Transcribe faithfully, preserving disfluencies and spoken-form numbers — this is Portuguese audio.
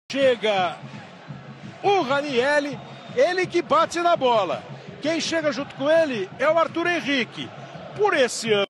Chega o Ranieri, ele que bate na bola. Quem chega junto com ele é o Arthur Henrique. Por esse ano